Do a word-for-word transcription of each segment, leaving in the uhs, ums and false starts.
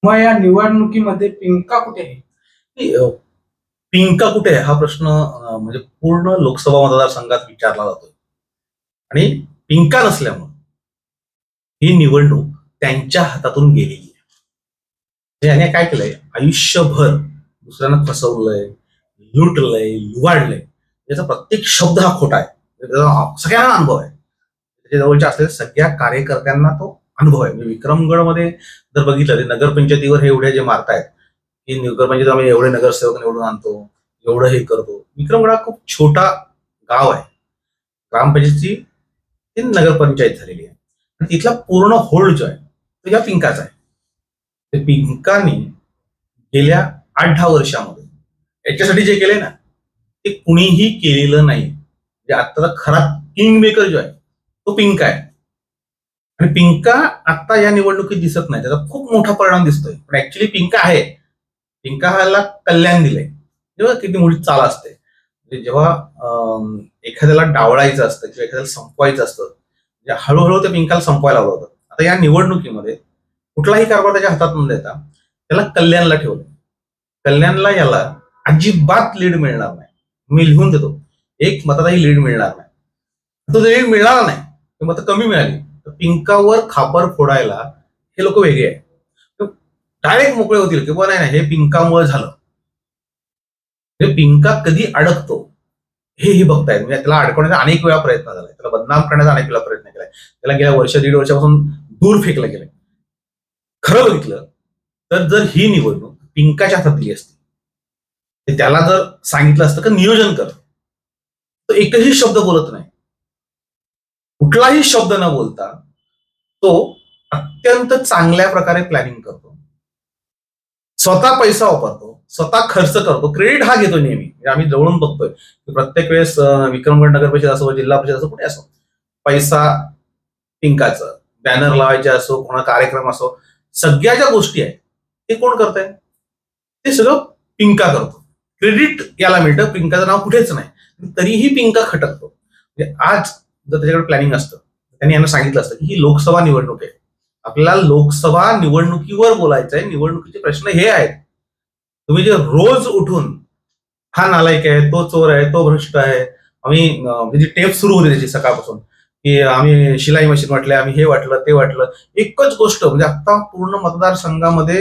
मग या निवडणुकीमध्ये पिंका कुठे आहे? नाही, अ, पिंका कुठे आहे हा प्रश्न अ, म्हणजे पूर्ण लोकसभा मतदारसंघात विचारला जातोय आणि पिंका नसल्यामुळे ही निवडणूक त्यांच्या हातातून गेलेली आहे. याने काय केलंय, आयुष्यभर दुसऱ्यांना फसवलंय, लुटलंय, लुबाडलंय, याचा प्रत्येक शब्द हा खोटा आहे. त्याचा सगळ्यांना अनुभव आहे. त्याच्या जवळच्या असलेल्या सगळ्या कार्यकर्त्यांना तो अनुभव आहे. म्हणजे विक्रमगडमध्ये जर बघितलं, ते नगरपंचायतीवर हे एवढे जे मारतायत की नगरपंचायत आम्ही एवढे नगरसेवक निवडून आणतो, एवढं हे करतो. विक्रमगड हा खूप छोटा गाव आहे. ग्रामपंचायतीची ती नगरपंचायत झालेली आहे. आणि तिथला पूर्ण होल्ड जो आहे तो या पिंकाचा आहे. ते पिंकाने गेल्या आठ दहा वर्षामध्ये याच्यासाठी जे केले ना ते कुणीही केलेलं नाही. म्हणजे आत्ताचा खरा किंग मेकर जो आहे तो पिंका आहे. आणि पिंका आता या निवडणुकीत दिसत नाही, त्याचा खूप मोठा परिणाम दिसतोय. पण ऍक्च्युली पिंका आहे. पिंका हाला कल्याण दिलंय. जेव्हा किती मोठी चाल असते, म्हणजे जेव्हा एखाद्याला डावळायचं असतं किंवा एखाद्याला संपवायचं असतं, म्हणजे हळूहळू त्या पिंकाला संपवायला लावलं होतं. आता या निवडणुकीमध्ये कुठलाही कारभार त्याच्या हातात न देता त्याला कल्याणला ठेवलं. कल्याणला याला अजिबात लीड मिळणार नाही. मी लिहून देतो, एक मताचाही लीड मिळणार नाही. तो लीड मिळाला नाही, मत कमी मिळाली, तर पिंकावर खापर फोडायला हे लोक वेगळे आहेत. डायरेक्ट मोकळे होतील की बरं नाही हे पिंकामुळे झालं. हे पिंका कधी अडकतो हे हे बघतायत. म्हणजे त्याला अडकवण्याचा अनेक वेळा प्रयत्न झालाय, त्याला बदनाम करण्याचा अनेक वेळा प्रयत्न केलाय, त्याला गेल्या वर्ष दीड वर्षापासून दूर फेकलं गेलंय. खरं बघितलं तर जर ही निवडणूक पिंकाच्या हातात दिली असती, त्याला जर सांगितलं असतं की नियोजन कर, तो एकही शब्द बोलत नाही. कुठलाही शब्द न बोलता तो अत्यंत चांगल्या प्रकारे प्लॅनिंग करतो, स्वतः पैसा वापरतो, स्वतः खर्च करतो, क्रेडिट हा घेतो नेहमी. आम्ही जवळून बघतोय की प्रत्येक वेळेस विक्रमगड नगर परिषद असो, जिल्हा परिषद असो, कुठे असो, पैसा पिंकाचं, बॅनर लावायचे असो, कोणा कार्यक्रम असो, सगळ्या ज्या गोष्टी आहेत ते कोण करताय, ते सगळं पिंका करतो. क्रेडिट याला मिळतं, पिंकाचं नाव कुठेच नाही, तरीही पिंका खटकतो. म्हणजे आज जर त्याच्याकडे प्लॅनिंग असतं, त्यांनी यांना सांगितलं असतं की ही लोकसभा निवडणूक आहे, आपल्याला लोकसभा निवडणुकीवर बोलायचं आहे, निवडणुकीचे प्रश्न हे आहेत. तुम्ही जे रोज उठून हा नालायक आहे, तो चोर आहे, तो भ्रष्ट आहे, आम्ही म्हणजे टेप सुरू होते त्याची सकाळपासून की आम्ही शिलाई मशीन वाटले, आम्ही हे वाटलं ते वाटलं, एकच गोष्ट म्हणजे आता पूर्ण मतदारसंघामध्ये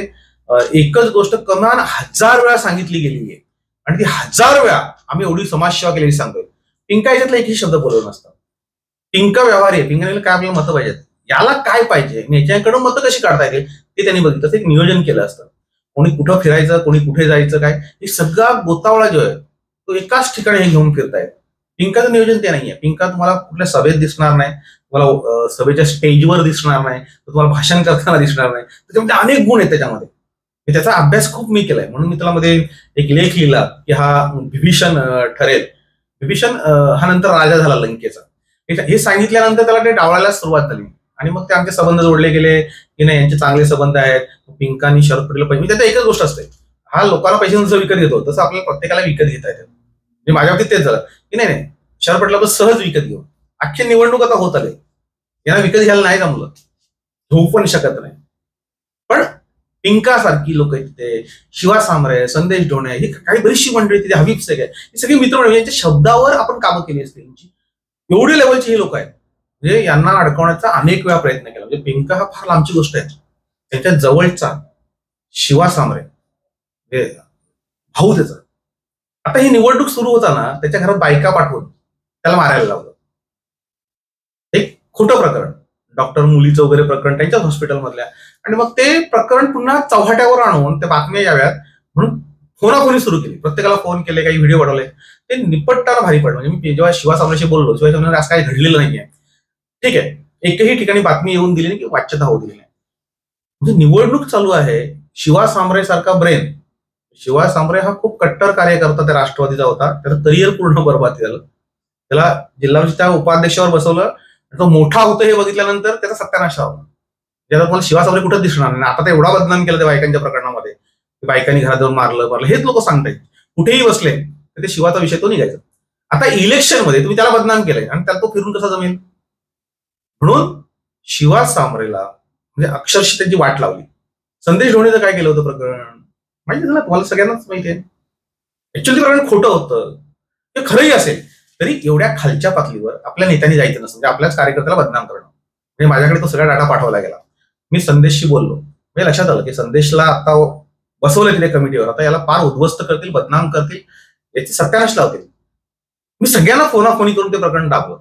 एकच गोष्ट कमान हजार वेळा सांगितली गेलेली आहे. आणि ती हजार वेळा आम्ही एवढी समाजसेवा केलेली सांगतोय. पिंका याच्यातला एकही शब्द बोलवला नसता. पिंका व्यवहार आहे. पिंकाने काय आपल्याला मतं पाहिजेत, याला काय पाहिजे, याच्याकडून मतं कशी काढता येतील ते त्यांनी बघितलं, एक नियोजन केलं असतं. कोणी कुठं फिरायचं, कोणी कुठे जायचं, काय हे सगळा गोतावळा जो आहे तो एकाच ठिकाणी हे घेऊन फिरतायत. पिंकाचं नियोजन ते नाहीये. पिंका तुम्हाला कुठल्या सभेत दिसणार नाही, तुम्हाला सभेच्या स्टेजवर दिसणार नाही, तुम्हाला भाषण करताना दिसणार नाही. त्याच्यामध्ये अनेक गुण आहेत त्याच्यामध्ये. त्याचा अभ्यास खूप मी केलाय, म्हणून मी त्याला मध्ये एक लेख लिहिला की हा विभीषण ठरेल. विभीषण हा नंतर राजा झाला लंकेचा. हे सांगितल्यानंतर त्याला ते डावळायला सुरुवात झाली आणि मग ते आमचे संबंध जोडले गेले की नाही यांचे चांगले संबंध आहेत, पिंकानी शरद पटेल पाहिजे. त्याचा एकच गोष्ट असते, हा लोकांना पैसे जसं विकत घेतो तसं आपल्याला प्रत्येकाला विकत घेता येतं. म्हणजे माझ्या बाबतीत तेच झालं की नाही नाही शरद पटेल सहज विकत घेऊ. अख्खी निवडणूक आता होत आले, यांना विकत घ्यायला नाही जमलं, घेऊ पण शकत नाही. पण पिंका सारखी लोक तिथे, शिवा सांबरे, संदेश ढोणे, ही काही बरीचशी मंडळी तिथे, हबीब शेख आहे, ही सगळी मित्र यांच्या शब्दावर आपण कामं केली असते. एवढी लेवलची ही लोक आहेत, म्हणजे यांना अडकवण्याचा अनेक वेळा प्रयत्न केला. म्हणजे पिंका हा फार लांबची गोष्ट आहे. त्यांच्या जवळचा शिवा सांबरे भाऊ त्याचा, आता ही निवडणूक सुरू होताना त्याच्या घरात बायका पाठवून त्याला मारायला लावलं. एक खोटं प्रकरण, डॉक्टर मुलीचं वगैरे प्रकरण त्यांच्याच हॉस्पिटलमधल्या, आणि मग ते प्रकरण पुन्हा चौहाट्यावर आणून त्या बातम्या याव्यात म्हणून फोनाफोनी सुरू केली. प्रत्येकाला फोन केले, काही व्हिडिओ बनवले, ते निपटताना भारी पडलं. म्हणजे मी जेव्हा शिवा सांबरेशी बोललो, शिवा सांबरे असं काही घडलेलं नाहीये, ठीक आहे, एकही ठिकाणी बातमी येऊन दिली नाही किंवा वाच्यता होऊ दिली नाही. म्हणजे निवडणूक चालू आहे, शिवा सांबरे सारखा ब्रेन, शिवा सांबरे हा खूप कट्टर कार्यकर्ता त्या राष्ट्रवादीचा होता, त्याचं करिअर पूर्ण बरबाद झालं. त्याला जिल्हा परिषदेच्या उपाध्यक्षावर बसवलं, तो मोठा होतो हे बघितल्यानंतर त्याचा सत्यानाश झाला. ज्याला मला शिवा सांबरे कुठंच दिसणार नाही. आता ते एवढा बदनाम केलं त्या बायकांच्या प्रकरणामध्ये, बायकांनी घरात जाऊन मारलं मारलं हेच लोक सांगतायत. कुठेही बसले तर ते शिवाचा विषय तो निघायचा. आता इलेक्शन मध्ये तुम्ही त्याला बदनाम केलंय आणि त्याला तो फिरून कसा जमेल. म्हणून शिवा सांबरेला म्हणजे अक्षरशः त्यांची वाट लावली. संदेश ढोणेचं काय केलं होतं प्रकरण माहिती झालं तुम्हाला सगळ्यांनाच माहिती आहे. ऍक्च्युअली प्रकरण खोटं होतं, ते खरंही असेल तरी एवढ्या खालच्या पातळीवर आपल्या नेत्यांनी जायचं नसतं, म्हणजे आपल्याच कार्यकर्त्याला बदनाम करणं. म्हणजे माझ्याकडे तो सगळा डाटा पाठवला गेला. मी संदेशशी बोललो, म्हणजे लक्षात आलं की संदेशला आता बसवलं तिथे कमिटीवर, आता याला पार उद्ध्वस्त करतील, बदनाम करतील, याची सत्यानाश लावतील. मी सगळ्यांना फोनाफोनी करून ते प्रकरण दाखवलं.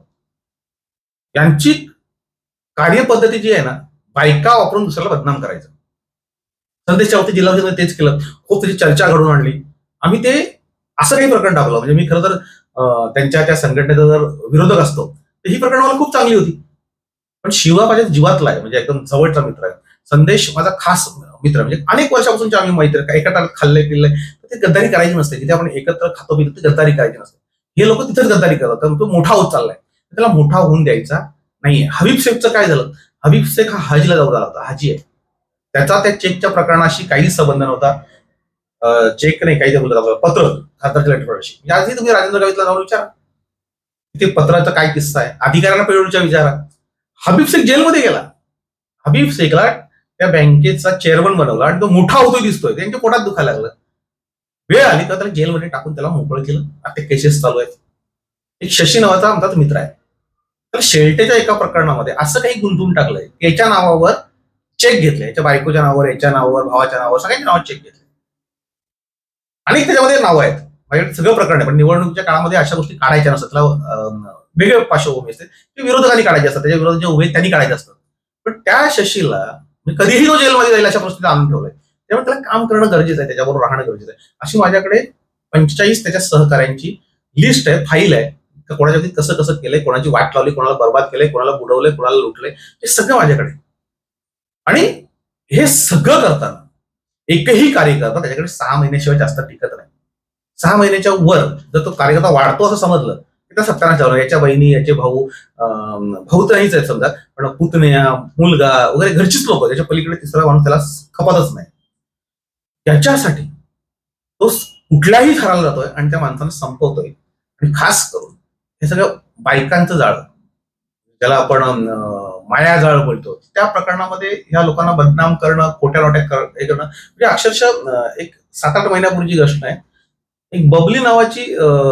यांची कार्यपद्धती जी आहे ना, बायका वापरून दुसऱ्याला बदनाम करायचं. संदेशच्या वरती जिल्हाधिकारी तेच केलं, खूप त्याची चर्चा घडून आणली. आम्ही ते असं काही प्रकरण दाखवलं. म्हणजे मी खरं तर त्यांच्या त्या संघटनेचा जर विरोधक असतो तर ही प्रकरण मला खूप चांगली होती. पण शिवा माझ्या जीवातला आहे, म्हणजे एकदम जवळचा मित्र आहे. संदेश माझा खास मित्र, म्हणजे अनेक वर्षापासूनचे आम्ही मैत्री, एका खाल्ले पिल्ले, ते गद्दारी करायची नसते. जिथे आपण एकत्र खातो पितो ती गद्दारी करायची नसते. हे लोक तिथेच गद्दारी करतात, कारण तो मोठा होत चाललाय, त्याला मोठा होऊन द्यायचा नाहीये. हबीब शेखचं काय झालं, हबीब शेख हा हजला जाऊन आला होता, हाजी आहे. त्याचा त्या चेकच्या प्रकरणाशी काहीच संबंध नव्हता. चेक नाही, काही बोलतात पत्र, खासदारच्या लेटरशी. म्हणजे आजही तुम्ही राजेंद्र गावितला जाऊन विचारा, ते पत्राचा काय किस्सा आहे, अधिकाऱ्यांना पेरोडच्या विचारा. हबीब शेख जेलमध्ये गेला. हबीब शेखला त्या बँकेचा चेअरमन बनवला आणि तो मोठा होतोय दिसतोय, त्यांच्या पोटात दुखायला लागलं. वेळ आली तर त्याला जेलमध्ये टाकून त्याला मोकळं केलं. आता ते केसेस चालू आहेत. एक शशी नावाचा आमचाच मित्र आहे, तर शेल्टेच्या एका प्रकरणामध्ये असं काही गुंतवून टाकलंय, याच्या नावावर चेक घेतले, याच्या बायकोच्या नावावर, याच्या नावावर, भावाच्या नावावर, सगळ्यांच्या नावावर चेक घेतले. आणि त्याच्यामध्ये नावं आहेत, माझ्याकडे सगळं प्रकरण आहे. पण निवडणुकीच्या काळामध्ये अशा गोष्टी काढायच्या नसतात, त्याला वेगळे पार्श्वभूमी असते, ते विरोधकांनी काढायचे असतात, त्याच्या विरोधात जे उभे त्यांनी काढायचे असतात. पण त्या शशीला कधीही तो जेलमध्ये जाईल अशा परिस्थितीत आणून ठेवलंय. त्यामुळे त्याला काम करणं गरजेचं आहे, त्याच्याबरोबर राहणं गरजेचं आहे. अशी माझ्याकडे पंचेचाळीस त्याच्या सहकार्यांची लिस्ट आहे, फाईल आहे. कोणाच्या बाबतीत कसं कसं केलंय, कोणाची वाट लावली, कोणाला बर्बाद केलंय, कोणाला बुडवलंय, कोणाला लुटलंय, हे सगळं माझ्याकडे. आणि हे सगळं करताना एकही कार्यकर्ता त्याच्याकडे सहा महिन्याशिवाय जास्त टिकत नाही. सहा महिन्याच्या वर जर तो कार्यकर्ता वाढतो असं समजलं की त्या सत्यानाश लावलं. याच्या बहिणी, याचे भाऊ, भाऊ तर नाहीच आहेत समजा, पण पुतण्या, मुलगा वगैरे घरचीच लोक, त्याच्या पलीकडे तिसरा माणूस त्याला खपतच नाही. याच्यासाठी तो कुठल्याही थराला जातोय आणि त्या माणसाला संपवतोय. आणि खास करून हे सगळं बायकांचं जाळ, ज्याला आपण माया जाळ बोलतो, त्या प्रकरणामध्ये ह्या लोकांना बदनाम करणं, खोट्या नोट्या हे करणं, म्हणजे अक्षरशः एक सात आठ महिन्यापूर्वीची गोष्ट आहे. एक बबली नावाची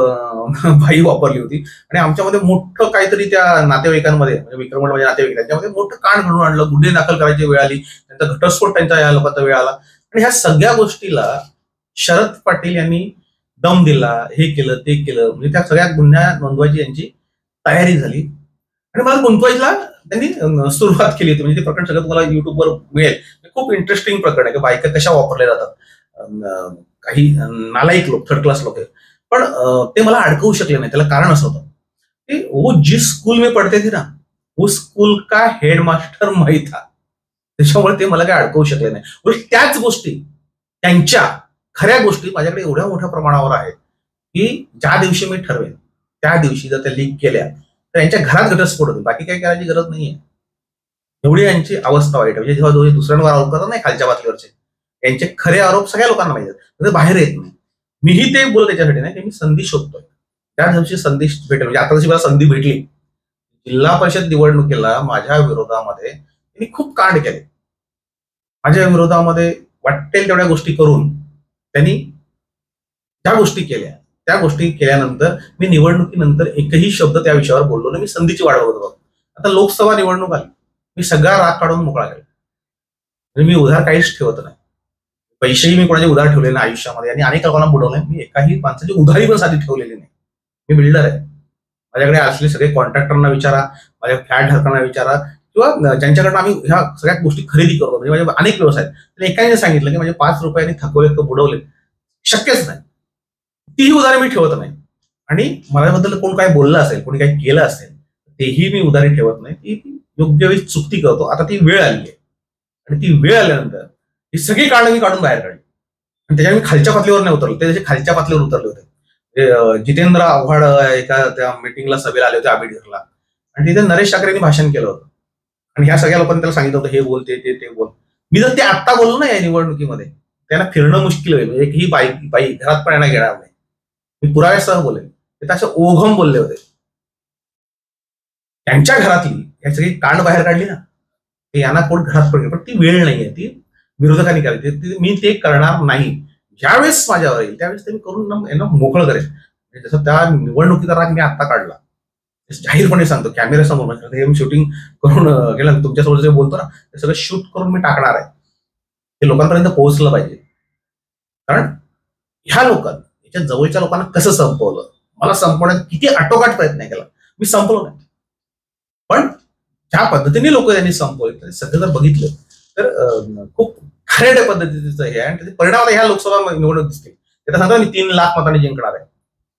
बाई वापरली होती आणि आमच्यामध्ये मोठं काहीतरी त्या नातेवाईकांमध्ये, म्हणजे विक्रमण म्हणजे नातेवाईक, त्यांच्यामध्ये मोठं कांड घडून आणलं. गुन्हे दाखल करायची वेळ आली, त्यांचा घटस्फोट त्यांच्या या लोकांचा वेळ आला. आणि ह्या सगळ्या गोष्टीला शरद पाटील यांनी दम दिला, हे केलं ते केलं, म्हणजे त्या सगळ्या गुन्ह्या नोंदवायची यांची तयारी झाली. आणि मला गुंतवायला त्यांनी सुरुवात केली होती. म्हणजे ते प्रकरण सगळं तुम्हाला युट्यूबवर मिळेल. खूप इंटरेस्टिंग प्रकरण आहे की बायका कशा वापरल्या जातात. काही नालायक लोक, थर्ड क्लास लोक आहेत, पण ते मला अडकवू शकले नाही. त्याला कारण असं होतं की वो जिस स्कूल में पढ़ते थे ना, उस स्कूल का हेडमास्टर मैं था. त्याच्यामुळे ते मला काही अडकवू शकले नाही. त्याच गोष्टी, त्यांच्या खऱ्या गोष्टी माझ्याकडे एवढ्या मोठ्या प्रमाणावर आहेत की ज्या दिवशी मी ठरवेन त्या दिवशी जर त्या लीक केल्या तर यांच्या घरात घटस्फोट होते. बाकी काही करायची गरज नाहीये. एवढी यांची अवस्था वाईट आहे. म्हणजे जेव्हा दोन्ही दुसऱ्यांवर आरोप करतात नाही खालच्या पातळीवरचे, यांचे खरे आरोप सगळ्या लोकांना माहिती आहेत, बाहेर येत नाही. मीही ते बोलतो त्याच्यासाठी नाही की मी संधी शोधतोय. त्या दिवशी संधी भेटेल, म्हणजे आता जशी मला संधी भेटली. जिल्हा परिषद निवडणुकीला माझ्या विरोधामध्ये त्यांनी खूप कांड केले. माझ्या विरोधामध्ये वाटेल तेवढ्या गोष्टी करून त्यांनी ज्या गोष्टी केल्या, त्या गोष्टी केल्यानंतर मी निवडणुकीनंतर एकही शब्द त्या विषयावर बोललो नाही. मी संधीची वाट बघत होतो. आता लोकसभा निवडणूक आली, मी सगळा राग काढून मोकळा केला. म्हणजे मी उधार काहीच ठेवत नाही. पैसेही मी कोणाचे उधार ठेवले नाही आयुष्यामध्ये, आणि अनेक लोकांना बुडवलंय. मी एकाही माणसाची उधारी पण साधी ठेवलेली नाही. मी बिल्डर आहे. माझ्याकडे असले सगळे कॉन्ट्रॅक्टरना विचारा, माझ्या फ्लॅट धारकांना विचारा, किंवा ज्यांच्याकडनं आम्ही ह्या सगळ्या गोष्टी खरेदी करतो. म्हणजे माझे अनेक व्यवसाय आहेत. त्याने एकाने सांगितलं की म्हणजे पाच रुपयांनी थकवले तर बुडवले, शक्यच नाही. तीही उधारी मी ठेवत नाही. आणि माझ्याबद्दल कोण काय बोललं असेल, कोणी काही केलं असेल, तेही मी उधारी ठेवत नाही. ती योग्य वेळी चुकती करतो. आता ती वेळ आली आहे, आणि ती वेळ आल्यानंतर ही सगळी कारणं मी काढून बाहेर काढली. आणि त्याच्यावर मी खालच्या पातळीवर नाही उतरलो, ते त्याचे खालच्या पातळीवर उतरले होते. जितेंद्र आव्हाड एका त्या मिटिंगला, सभेला आले होते आबिडघरला, आणि तिथे नरेश ठाकरेंनी भाषण केलं होतं. आणि ह्या सगळ्या लोकांनी त्याला सांगितलं होतं हे बोल, ते ते बोल. मी जर ते आत्ता बोललो ना या निवडणुकीमध्ये, त्यांना फिरणं मुश्किल होईल. एकही बाई बाई घरात पण येणार घेणार नाही. मी पुराव्यासह बोलेन. ते असे ओघम बोलले होते. त्यांच्या घरातली या सगळी कांड बाहेर काढली ना, ते यांना कोण घरात पडली. पण ती वेळ नाहीये. ती विरोधकांनी करायचे ते मी ते करणार नाही. ज्यावेळेस माझ्यावर येईल त्यावेळेस ते मी करून ना यांना मोकळं करेल. म्हणजे जसं त्या निवडणुकीचा राग मी आता काढला, जाहीरपणे सांगतो कॅमेऱ्यासमोर, हे मी शूटिंग करून अं, गेलं तुमच्यासोबत जे बोलतो ना ते सगळं शूट करून मी टाकणार आहे. ते लोकांपर्यंत पोहोचलं पाहिजे. कारण ह्या लोकांनी याच्या जवळच्या लोकांना कसं संपवलं, मला संपवण्यात किती आटोकाट प्रयत्न केला, मी संपलो नाही. पण ज्या पद्धतीने लोक त्यांनी संपवले सध्या जर बघितलं तर अं, खूप खरेड्या पद्धतीचं हे आहे आणि त्याचे परिणाम आता ह्या लोकसभा निवडणूक दिसतील. त्याला सांगतो मी तीन लाख मतांनी जिंकणार आहे.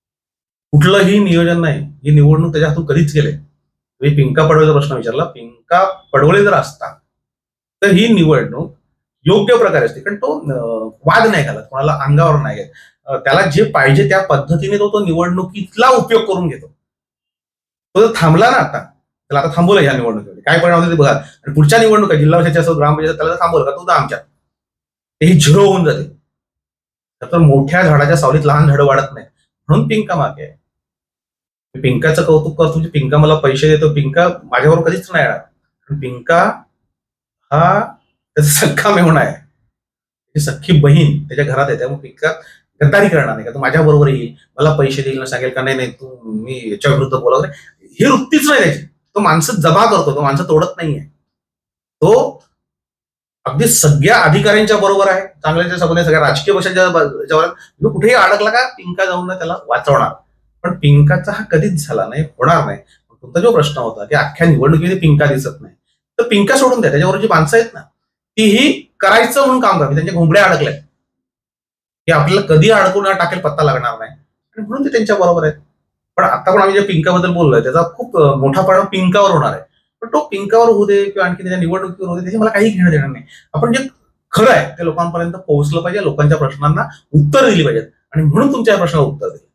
कुठलंही नियोजन नाही, ही निवडणूक त्याच्या हातून कधीच गेले. तुम्ही पिंका पडवलेचा प्रश्न विचारला, पिंका पडवले जर असता तर ही निवडणूक योग्य प्रकारे असते. कारण तो अं, वाद नाही घालत, कोणाला अंगावर नाही घेत. अं, त्याला जे पाहिजे त्या पद्धतीने तो तो निवडणुकीतला उपयोग करून घेतो. तो जर थांबला ना आता, त्याला आता थांबवलं ह्या निवडणुकीमध्ये काय परिणाम होते ते बघा. आणि पुढच्या निवडणुका जिल्हा परिषदच्या असो ग्रामपंचायत त्याला थांबवलं का तुझा आमच्यात तेही झिरो होऊन जाते. तर मोठ्या झाडाच्या सावलीत लहान झाडं वाढत नाही, म्हणून पिंका मागे आहे. मी पिंकाचं कौतुक करतो म्हणजे पिंका मला पैसे देतो, पिंका माझ्याबरोबर कधीच नाही येणार. कारण पिंका हा त्याचा सख्खा मेहुणा आहे, त्याची सख्खी बहीण त्याच्या घरात आहे. त्यामुळे पिंका गद्दारी करणार नाही का, तो माझ्या बरोबर येईल मला पैसे देईल ना सांगेल का नाही नाही तू मी याच्या विरुद्ध बोला वगैरे, ही वृत्तीच नाही त्याची. तो माणसं जमा करतो, तो माणसं तोडत नाहीये. तो अगदी सगळ्या अधिकाऱ्यांच्या बरोबर आहे, चांगल्याच्या सगळ्या सगळ्या राजकीय पक्षांच्या ज्यावर कुठेही अडकला का पिंका जाऊन ना त्याला वाचवणार. पण पिंकाचा हा कधीच झाला नाही, होणार नाही. तुमचा जो प्रश्न होता की अख्ख्या निवडणुकीमध्ये पिंका दिसत नाही, तर पिंका सोडून द्या. त्याच्यावर जी माणसं आहेत ना तीही करायचं म्हणून काम करते, त्यांच्या घोंगड्या अडकल्या की आपल्याला कधी अडकून टाकेल पत्ता लागणार नाही, आणि म्हणून ते त्यांच्या बरोबर आहेत. पण आता पण आम्ही जे पिंकाबद्दल बोललोय त्याचा खूप मोठा परिणाम पिंकावर होणार आहे. पण तो पिंकावर होऊ दे किंवा आणखी त्याच्या निवडणुकीवर होऊ दे, त्याची मला काही घेणं देणार नाही. आपण जे खरं आहे ते लोकांपर्यंत पोहोचलं पाहिजे, लोकांच्या प्रश्नांना उत्तर दिली पाहिजेत, आणि म्हणून तुमच्या प्रश्नाला उत्तर दिलं.